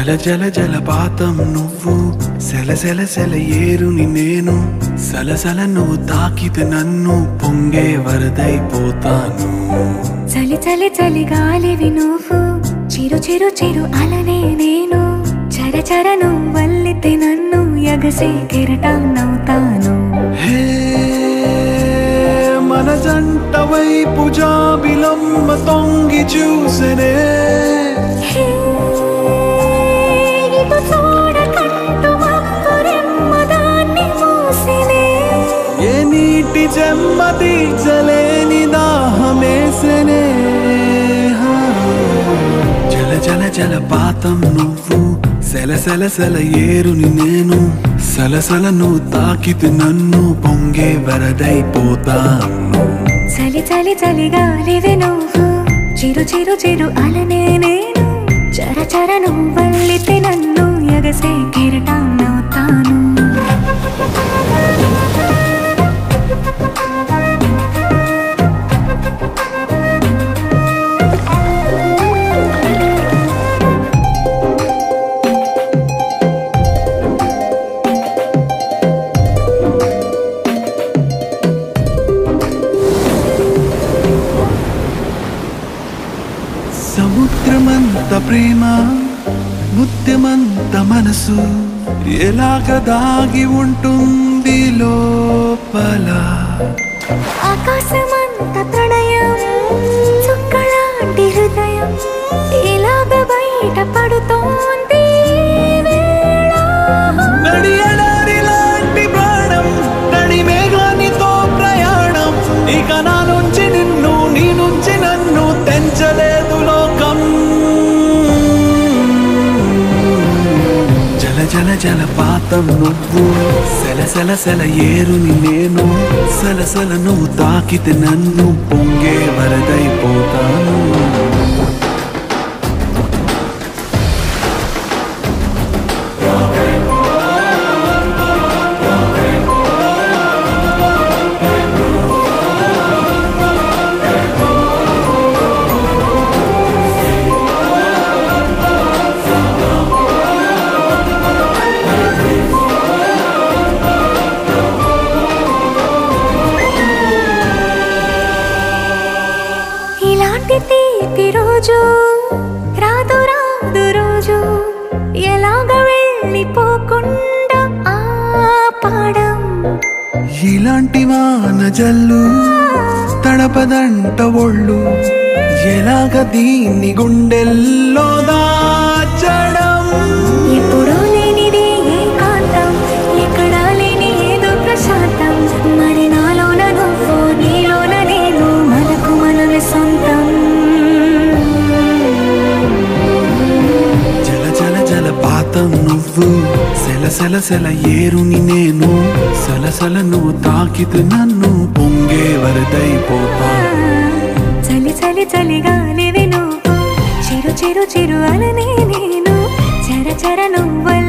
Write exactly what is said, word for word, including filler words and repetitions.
జల జల జలపాతం నువ్వు, సెల సెల సెల ఏరుని నేను, సలసల నువ్వు తాకితే నన్ను పొంగే వరదైపోతాను. చలి చలి చలి గాలివి నువ్వు, చిరు చిరు చిరు అలనే నేను, చర చర నువ్వు వల్లితే నన్ను ఎగసే కెరటాన్నవుతాను. హే మన జంట వైపు జాబిలమ్మ తొంగి చూసెనే, ఏ నీటి చెమ్మ తీర్చలేని దాహమేసెనే. జల జల జలపాతం నువ్వు, సెల సెల సెల ఏరుని నేను, సలసల నువ్వు తాకితే నన్ను పొంగే వరదైపోతాను. చలి చలి చలి గాలివి నువ్వు, చిరు చిరు చిరు అలనే నేను, చర చర నువ్వు వల్లితే నన్ను ఎగసే కెరటాన్నవుతాను. సముద్రమంత ప్రేమ, ముత్యమంత మనసు, ఎలాగ దాగి ఉంటుంది లోపల. ఆకాశమంత ప్రణయం, చుక్కలాంటి హృదయం, ఇలాగ బయట పడుతోంది నడియడారి లాంటి ప్రాణం, నడి మేఘానితో ప్రయాణం, ఇక నా నుంచి నిన్ను, నీ నుంచి నన్ను తెంచలేదు లోకం. జల జల జలపాతం నువ్వు, సెల సెల సెల ఏరుని నేను, సలసల నువ్వు తాకితే నన్ను పొంగే వరదైపోతాను. తీపి రోజు రాదు రాదు రోజు, ఎలాగ వెళ్ళిపోకుండా ఆపడం. ఇలాంటి వాన జల్లు తడపదంట ఒళ్ళు, ఎలాగ దీన్ని గుండెల్లో దాచడం. ఎప్పుడూ లేనిది ఏకాంతం, ఎక్కడా లేని ఏదో ప్రశాంతం, మరి నాలోన నువ్వు, నీలోన నేను, మనకు మనమే సొంతం. జల జల జలపాతం నువ్వు, సెల సెల సెల ఏరుని నేను, సలసల నువ్వు తాకితే నన్ను పొంగే వరదైపోతా. చలి చలి చలి గాలివి నువ్వు, చిరు చిరు చిరు అలనే నేను, చర చర నువ్వు